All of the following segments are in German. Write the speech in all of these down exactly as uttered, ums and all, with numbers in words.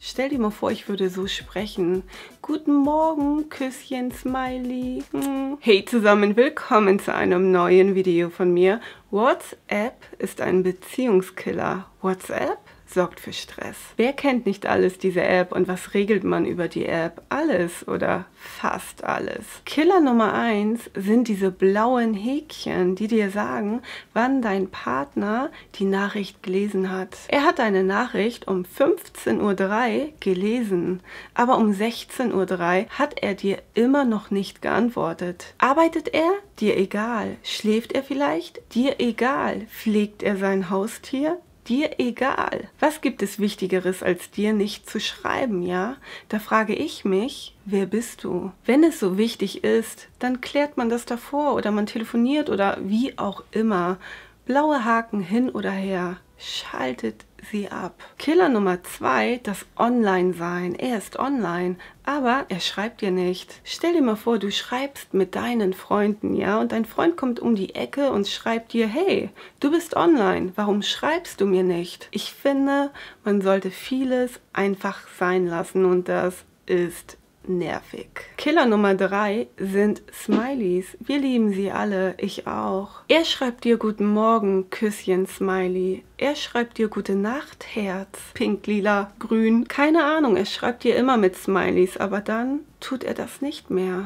Stell dir mal vor, ich würde so sprechen. Guten Morgen, Küsschen, Smiley. Hm. Hey zusammen, willkommen zu einem neuen Video von mir. WhatsApp ist ein Beziehungskiller. WhatsApp sorgt für Stress. Wer kennt nicht alles diese App und was regelt man über die App? Alles oder fast alles. Killer Nummer eins sind diese blauen Häkchen, die dir sagen, wann dein Partner die Nachricht gelesen hat. Er hat eine Nachricht um fünfzehn Uhr drei gelesen, aber um sechzehn Uhr drei hat er dir immer noch nicht geantwortet. Arbeitet er? Dir egal. Schläft er vielleicht? Dir egal. Pflegt er sein Haustier? Dir egal. Was gibt es Wichtigeres, als dir nicht zu schreiben, ja? Da frage ich mich, wer bist du? Wenn es so wichtig ist, dann klärt man das davor oder man telefoniert oder wie auch immer. Blaue Haken hin oder her. Schaltet sie ab. Killer Nummer zwei, das Online-Sein. Er ist online, aber er schreibt dir nicht. Stell dir mal vor, du schreibst mit deinen Freunden, ja, und dein Freund kommt um die Ecke und schreibt dir, hey, du bist online, warum schreibst du mir nicht? Ich finde, man sollte vieles einfach sein lassen und das ist nervig. Killer Nummer drei sind Smileys. Wir lieben sie alle, ich auch. Er schreibt dir guten Morgen, Küsschen, Smiley. Er schreibt dir gute Nacht, Herz. Pink, lila, grün. Keine Ahnung, er schreibt dir immer mit Smileys, aber dann tut er das nicht mehr.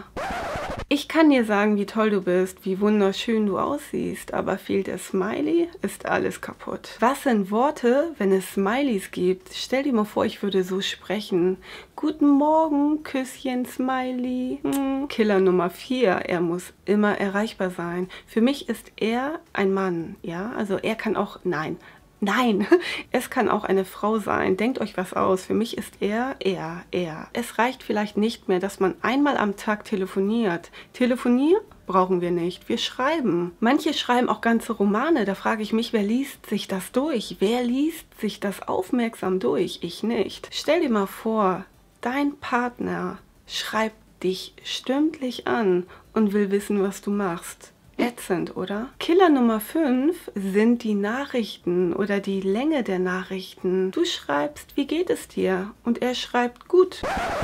Ich kann dir sagen, wie toll du bist, wie wunderschön du aussiehst, aber fehlt der Smiley, ist alles kaputt. Was sind Worte, wenn es Smileys gibt? Stell dir mal vor, ich würde so sprechen. Guten Morgen, Küsschen, Smiley. Hm. Killer Nummer vier, er muss immer erreichbar sein. Für mich ist er ein Mann, ja, also er kann auch, nein, Nein, es kann auch eine Frau sein. Denkt euch was aus. Für mich ist er, er, er. Es reicht vielleicht nicht mehr, dass man einmal am Tag telefoniert. Telefonieren brauchen wir nicht. Wir schreiben. Manche schreiben auch ganze Romane. Da frage ich mich, wer liest sich das durch? Wer liest sich das aufmerksam durch? Ich nicht. Stell dir mal vor, dein Partner schreibt dich stündlich an und will wissen, was du machst. Ätzend, oder? Killer Nummer fünf sind die Nachrichten oder die Länge der Nachrichten. Du schreibst, wie geht es dir? Und er schreibt, gut.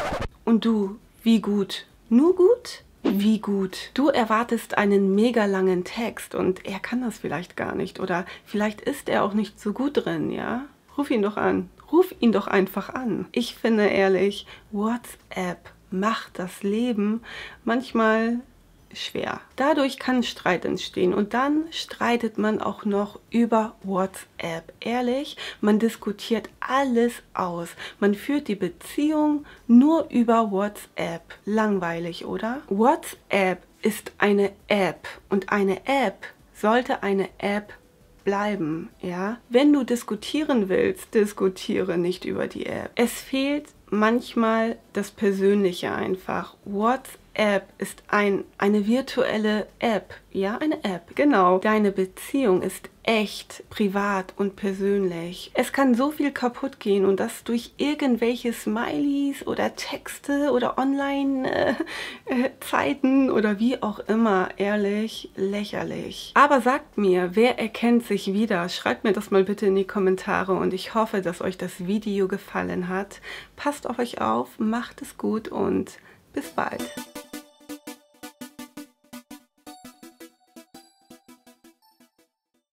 Und du, wie gut? Nur gut? Wie gut? Du erwartest einen mega langen Text und er kann das vielleicht gar nicht oder vielleicht ist er auch nicht so gut drin, ja? Ruf ihn doch an. Ruf ihn doch einfach an. Ich finde ehrlich, WhatsApp macht das Leben manchmal schwer. Dadurch kann Streit entstehen und dann streitet man auch noch über WhatsApp. Ehrlich, man diskutiert alles aus. Man führt die Beziehung nur über WhatsApp. Langweilig, oder? WhatsApp ist eine App und eine App sollte eine App bleiben, ja? Wenn du diskutieren willst, diskutiere nicht über die App. Es fehlt manchmal das Persönliche einfach. WhatsApp App ist ein, eine virtuelle App, ja, eine App, genau. Deine Beziehung ist echt, privat und persönlich. Es kann so viel kaputt gehen und das durch irgendwelche Smileys oder Texte oder Online-Zeiten äh, oder wie auch immer, ehrlich, lächerlich. Aber sagt mir, wer erkennt sich wieder? Schreibt mir das mal bitte in die Kommentare und ich hoffe, dass euch das Video gefallen hat. Passt auf euch auf, macht es gut und bis bald.